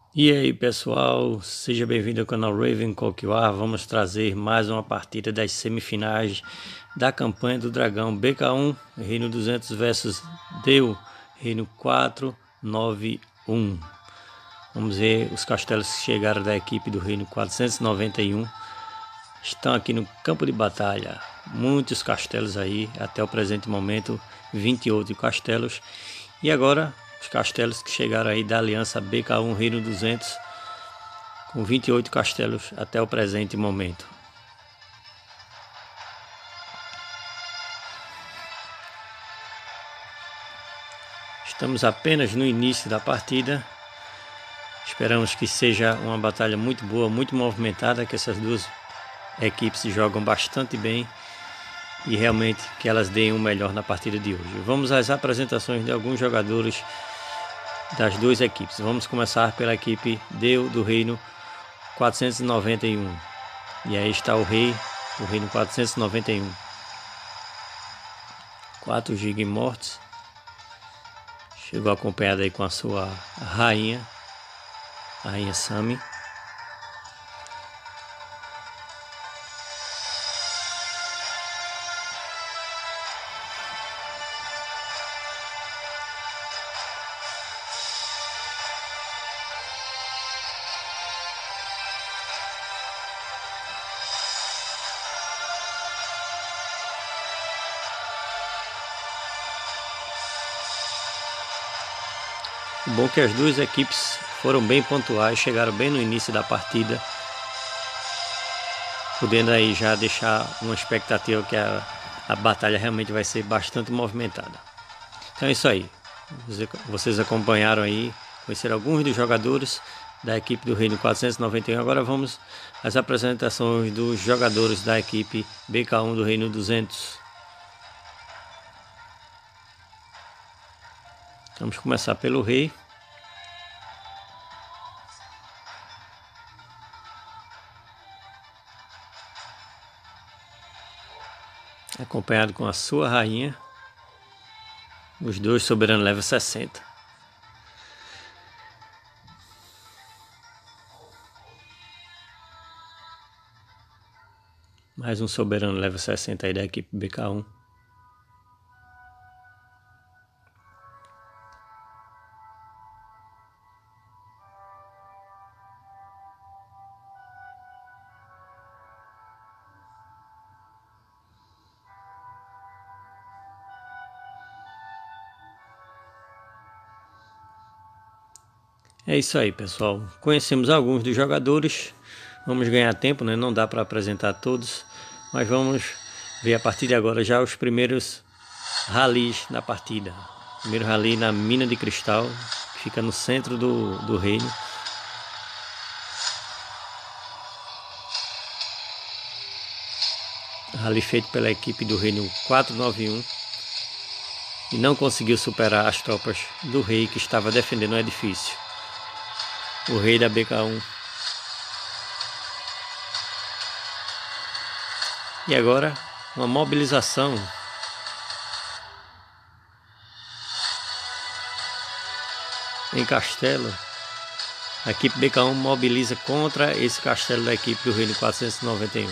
E aí pessoal, seja bem-vindo ao canal Raven Coquear. Vamos trazer mais uma partida das semifinais da campanha do Dragão BK1 Reino 200 versus Deu Reino 491. Vamos ver os castelos que chegaram da equipe do Reino 491. Estão aqui no campo de batalha, muitos castelos aí, até o presente momento 28 castelos. E agora os castelos que chegaram aí da aliança BK1 Reino 200 com 28 castelos até o presente momento. Estamos apenas no início da partida. Esperamos que seja uma batalha muito boa, muito movimentada, que essas duas equipes jogam bastante bem e realmente que elas deem o melhor na partida de hoje. Vamos às apresentações de alguns jogadores das duas equipes. Vamos começar pela equipe Deu do Reino 491. E aí está o rei do Reino 491. 4 GB mortos. Chegou acompanhado aí com a sua rainha, a rainha Sami. O bom é que as duas equipes foram bem pontuais, chegaram bem no início da partida, podendo aí já deixar uma expectativa que a batalha realmente vai ser bastante movimentada. Então é isso aí, vocês acompanharam aí, conheceram alguns dos jogadores da equipe do Reino 491. Agora vamos às apresentações dos jogadores da equipe BK1 do Reino 200. Vamos começar pelo rei. Acompanhado com a sua rainha. Os dois soberanos level 60. Mais um soberano level 60 aí da equipe BK1. É isso aí, pessoal. Conhecemos alguns dos jogadores. Vamos ganhar tempo, né? Não dá para apresentar todos, mas vamos ver a partir de agora já os primeiros ralis da partida. Primeiro rally na mina de cristal, que fica no centro do reino. Rally feito pela equipe do Reino 491 e não conseguiu superar as tropas do rei que estava defendendo o edifício. O rei da BK1. E agora uma mobilização. Em castelo. A equipe BK1 mobiliza contra esse castelo da equipe do Reino 491.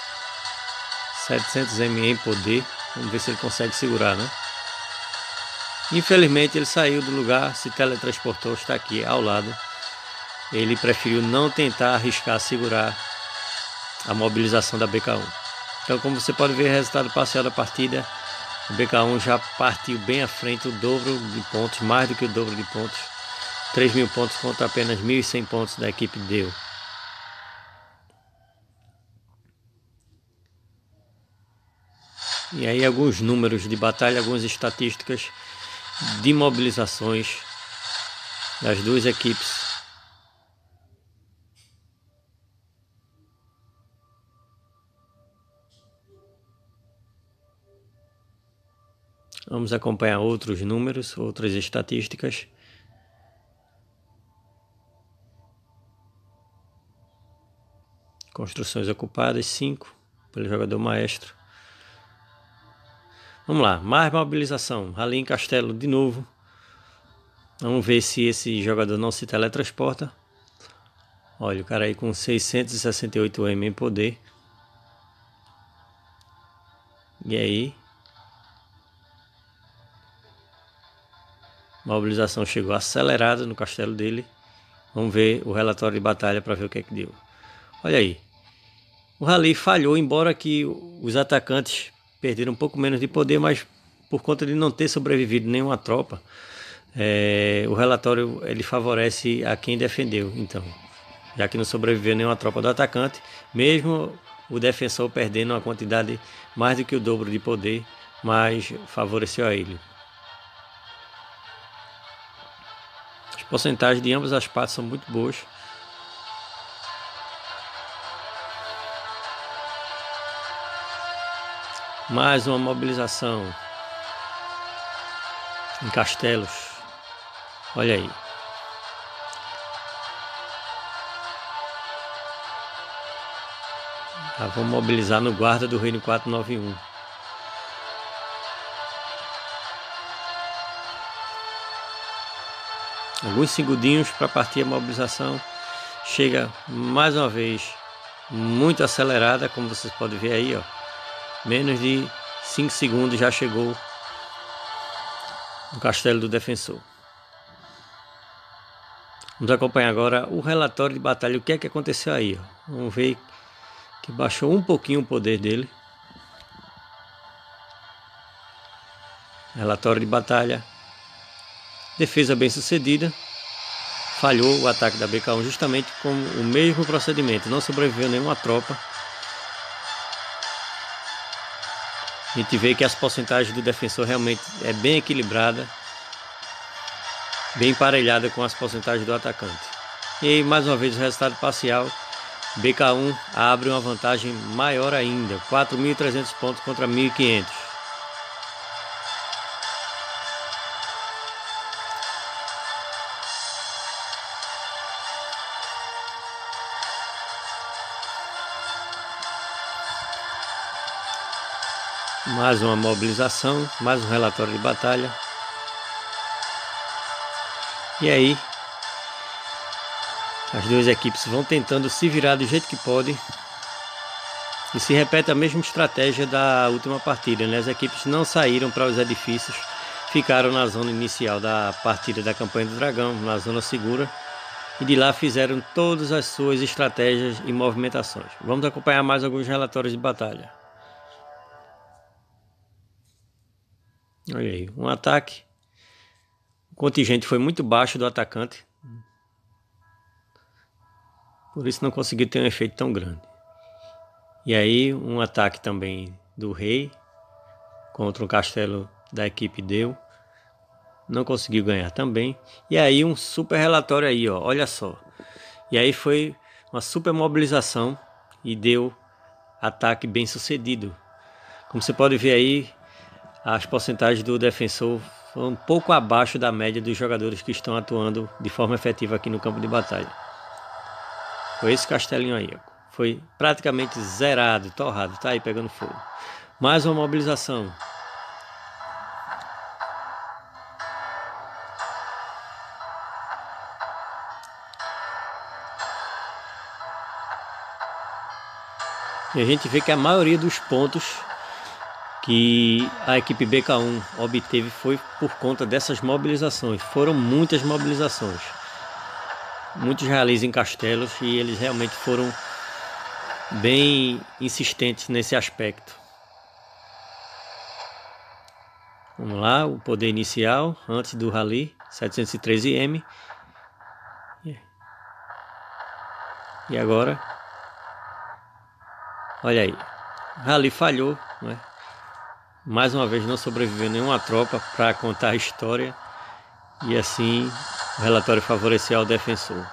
700 ME em poder. Vamos ver se ele consegue segurar, né? Infelizmente ele saiu do lugar, se teletransportou, está aqui ao lado. Ele preferiu não tentar arriscar segurar a mobilização da BK1. Então, como você pode ver, o resultado parcial da partida, o BK1 já partiu bem à frente, o dobro de pontos, mais do que o dobro de pontos. 3.000 pontos contra apenas 1.100 pontos da equipe Deu. E aí alguns números de batalha, algumas estatísticas de mobilizações das duas equipes. Vamos acompanhar outros números, outras estatísticas. Construções ocupadas, 5 pelo jogador maestro. Vamos lá, mais mobilização. Rally em castelo de novo. Vamos ver se esse jogador não se teletransporta. Olha, o cara aí com 668 M em poder. E aí? A mobilização chegou acelerada no castelo dele. Vamos ver o relatório de batalha para ver o que é que deu. Olha aí. O rally falhou, embora que os atacantes perderam um pouco menos de poder, mas por conta de não ter sobrevivido nenhuma tropa, o relatório ele favorece a quem defendeu. Então, já que não sobreviveu nenhuma tropa do atacante, mesmo o defensor perdendo uma quantidade mais do que o dobro de poder, mas favoreceu a ele. As porcentagens de ambas as partes são muito boas. Mais uma mobilização em castelos. Olha aí. Vou mobilizar no guarda do reino 491. Alguns segundinhos para partir a mobilização. Chega mais uma vez muito acelerada, como vocês podem ver aí, ó. Menos de 5 segundos já chegou no castelo do defensor. Vamos acompanhar agora o relatório de batalha. O que é que aconteceu aí, ó. Vamos ver que baixou um pouquinho o poder dele. Relatório de batalha. Defesa bem sucedida. Falhou o ataque da BK1 justamente com o mesmo procedimento. Não sobreviveu nenhuma tropa. A gente vê que as porcentagens do defensor realmente é bem equilibrada. Bem emparelhada com as porcentagens do atacante. E aí, mais uma vez o resultado parcial. BK1 abre uma vantagem maior ainda. 4.300 pontos contra 1.500. Mais uma mobilização, mais um relatório de batalha. E aí, as duas equipes vão tentando se virar do jeito que podem. E se repete a mesma estratégia da última partida, né? As equipes não saíram para os edifícios, ficaram na zona inicial da partida da campanha do dragão, na zona segura. E de lá fizeram todas as suas estratégias e movimentações. Vamos acompanhar mais alguns relatórios de batalha. Olha aí, um ataque. O contingente foi muito baixo do atacante. Por isso não conseguiu ter um efeito tão grande. E aí um ataque também do rei contra um castelo da equipe deu. Não conseguiu ganhar também. E aí um super relatório aí, ó, olha só. E aí foi uma super mobilização e deu ataque bem sucedido. Como você pode ver aí, as porcentagens do defensor foram um pouco abaixo da média dos jogadores que estão atuando de forma efetiva aqui no campo de batalha. Foi esse castelinho aí, ó. Foi praticamente zerado, torrado, tá aí pegando fogo. Mais uma mobilização. E a gente vê que a maioria dos pontos que a equipe BK1 obteve foi por conta dessas mobilizações. Foram muitas mobilizações. Muitos rallies em castelos e eles realmente foram bem insistentes nesse aspecto. Vamos lá, o poder inicial antes do rally, 713M. E agora, olha aí, o rally falhou, né? Mais uma vez não sobreviveu nenhuma tropa para contar a história. E assim o relatório favoreceu ao defensor.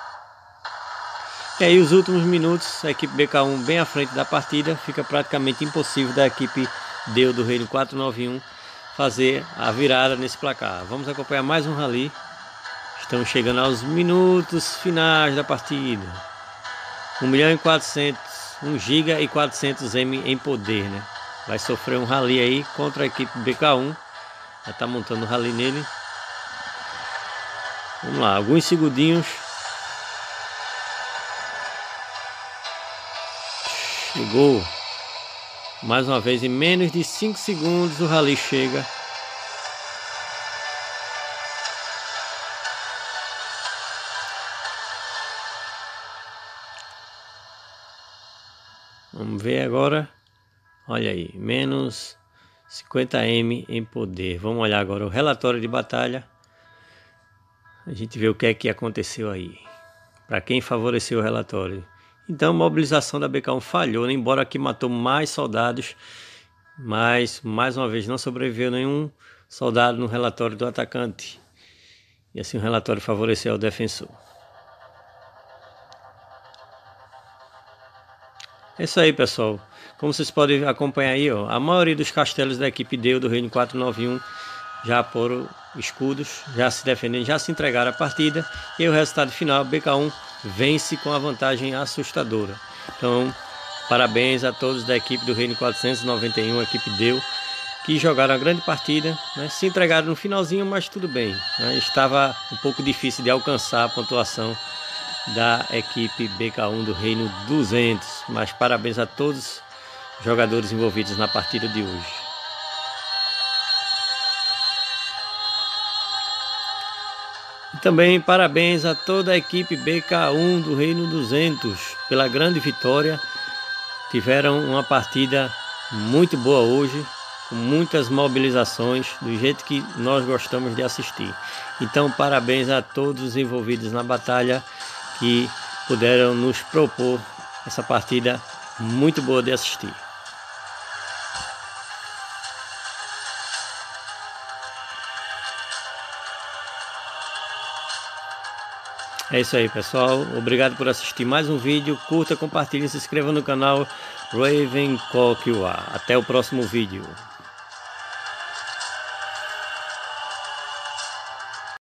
E aí os últimos minutos, a equipe BK1 bem à frente da partida. Fica praticamente impossível da equipe Deu do Reino 491 fazer a virada nesse placar. Vamos acompanhar mais um rally. Estamos chegando aos minutos finais da partida. 1.400.000, 1 GB e 400M em poder, né? Vai sofrer um rally aí contra a equipe BK1. Já está montando o rally nele. Vamos lá, alguns segundinhos. O gol. Mais uma vez, em menos de 5 segundos, o Rally chega. Vamos ver agora. Olha aí, menos 50M em poder. Vamos olhar agora o relatório de batalha. A gente vê o que é que aconteceu aí. Para quem favoreceu o relatório. Então, a mobilização da BK1 falhou, embora aqui matou mais soldados. Mas, mais uma vez, não sobreviveu nenhum soldado no relatório do atacante. E assim o relatório favoreceu o defensor. É isso aí, pessoal. Como vocês podem acompanhar aí, ó, a maioria dos castelos da equipe Deu do Reino 491 já foram escudos, já se defendendo, já se entregaram a partida. E o resultado final, BK1 vence com a vantagem assustadora. Então, parabéns a todos da equipe do Reino 491, a equipe Deu, que jogaram a grande partida, né? Se entregaram no finalzinho, mas tudo bem, né? Estava um pouco difícil de alcançar a pontuação da equipe BK1 do Reino 200, mas parabéns a todos os jogadores envolvidos na partida de hoje. E também parabéns a toda a equipe BK1 do Reino 200 pela grande vitória. Tiveram uma partida muito boa hoje, com muitas mobilizações, do jeito que nós gostamos de assistir. Então parabéns a todos os envolvidos na batalha que puderam nos propor essa partida muito boa de assistir. É isso aí, pessoal. Obrigado por assistir mais um vídeo. Curta, compartilhe, se inscreva no canal Ravencock UA. Até o próximo vídeo.